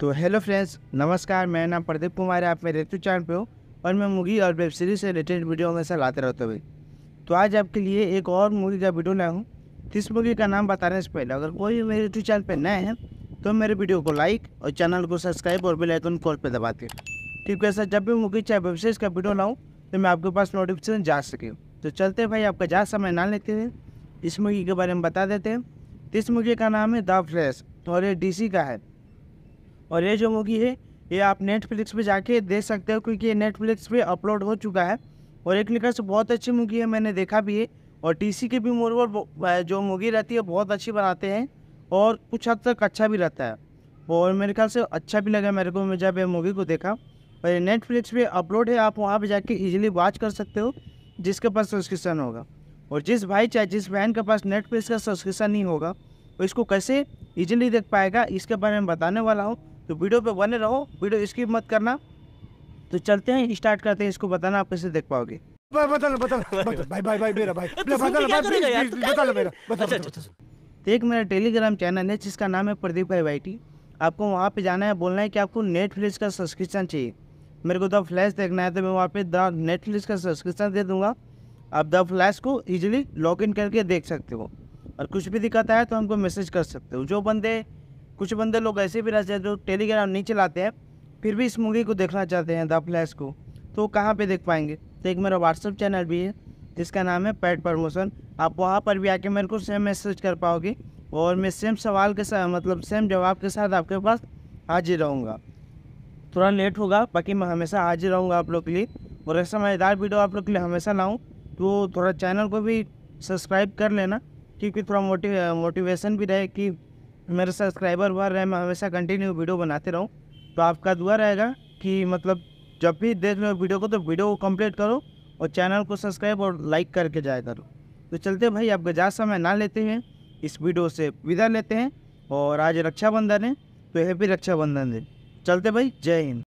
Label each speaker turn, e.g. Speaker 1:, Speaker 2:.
Speaker 1: तो hello friends, नमस्कार। मेरा नाम प्रदीप कुमार है। आप मेरे यूट्यूब चैनल पे हो और मैं मूवी और वेब सीरीज से रिलेटेड वीडियो हमेशा लाते रहता हूँ। तो आज आपके लिए एक और मूवी का वीडियो लाया हूँ। इस मूवी का नाम बताने से पहले अगर कोई भी मेरे यूट्यूब चैनल पर नए हैं तो मेरे वीडियो को लाइक और चैनल को सब्सक्राइब और बेल आइकन कॉल पर दबाते हैं, ठीक है सर। जब भी मूवी चाहे वेब सीरीज का वीडियो लाऊँ तो मैं आपके पास नोटिफिकेशन जा सके। तो चलते भाई, आपका ज़्यादा समय ना लेते हैं, इस मूवी के बारे में बता देते हैं। इस मूवी का नाम है द फ्लैश और ये DC का है। और ये जो मूवी है ये आप नेटफ्लिक्स पे जाके देख सकते हो, क्योंकि ये नेटफ्लिक्स पे अपलोड हो चुका है। और एक लिखा से बहुत अच्छी मूवी है, मैंने देखा भी है। और DC की भी मूवी जो मूवी रहती है बहुत अच्छी बनाते हैं और कुछ हद तक अच्छा भी रहता है। और मेरे ख्याल से अच्छा भी लगा मेरे को, मैं जब ये मूवी को देखा। और ये नेटफ्लिक्स पे अपलोड है, आप वहाँ पर जाके ईजिली वॉच कर सकते हो जिसके पास सब्सक्रिप्शन होगा। और जिस भाई चाहे जिस बहन के पास नेटफ्लिक्स का सब्सक्रिप्शन नहीं होगा वो इसको कैसे ईजिली देख पाएगा, इसके बारे में बताने वाला हूँ। तो वीडियो पे बने रहो, वीडियो स्किप मत करना। तो चलते हैं, स्टार्ट करते हैं। इसको बताना आप कैसे देख पाओगे।
Speaker 2: भाई मेरा भाई बता मेरा
Speaker 1: तो एक मेरा टेलीग्राम चैनल है जिसका नाम है प्रदीप भाई वाईटी। आपको वहाँ पे जाना है, बोलना है कि आपको नेटफ्लिक्स का सब्सक्रिप्शन चाहिए, मेरे को द फ्लैश देखना है, तो मैं वहाँ पे द नेटफ्लिक्स का सब्सक्रिप्शन दे दूँगा। आप द फ्लैश को ईजिली लॉग इन करके देख सकते हो। और कुछ भी दिक्कत आए तो हमको मैसेज कर सकते हो। कुछ बंदे लोग ऐसे भी रहते हैं जो टेलीग्राम नहीं चलाते हैं फिर भी इस मूवी को देखना चाहते हैं द फ्लैश को, तो कहाँ पे देख पाएंगे। तो एक मेरा व्हाट्सअप चैनल भी है जिसका नाम है पेड प्रमोशन। आप वहाँ पर भी आके मेरे को सेम मैसेज कर पाओगे और मैं सेम सवाल के साथ सेम जवाब के साथ आपके पास हाजिर रहूँगा। थोड़ा लेट होगा, बाकी मैं हमेशा हाजिर रहूँगा आप लोग के लिए। और ऐसा मज़ेदार वीडियो आप लोग के लिए हमेशा लाऊँ, तो थोड़ा चैनल को भी सब्सक्राइब कर लेना, क्योंकि थोड़ा मोटिवेशन भी रहे कि मेरे सब्सक्राइबर बढ़ रहे हैं, मैं हमेशा कंटिन्यू वीडियो बनाते रहूँ। तो आपका दुआ रहेगा कि जब भी देख लो वीडियो को तो वीडियो को कंप्लीट करो और चैनल को सब्सक्राइब और लाइक करके जाया करो। तो चलते भाई, आपका ज़्यादा समय ना लेते हैं, इस वीडियो से विदा लेते हैं। और आज रक्षाबंधन है तो हैप्पी रक्षाबंधन है। चलते भाई, जय हिंद।